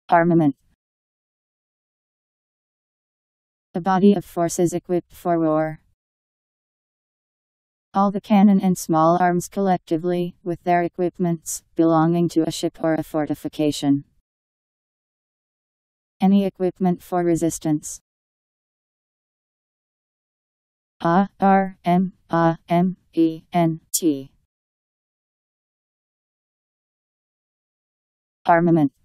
Armament. A body of forces equipped for war. All the cannon and small arms collectively, with their equipments, belonging to a ship or a fortification. Any equipment for resistance. Armament. Armament.